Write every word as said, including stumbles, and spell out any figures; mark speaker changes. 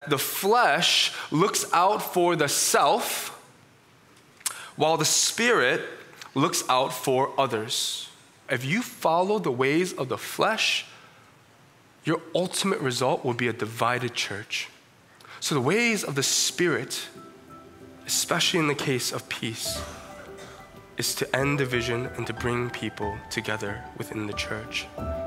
Speaker 1: The flesh looks out for the self, while the Spirit looks out for others. If you follow the ways of the flesh, your ultimate result will be a divided church. So the ways of the Spirit, especially in the case of peace, is to end division and to bring people together within the church.